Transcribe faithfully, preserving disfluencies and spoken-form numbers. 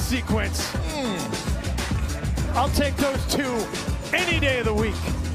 sequence. Mm. I'll take those two any day of the week.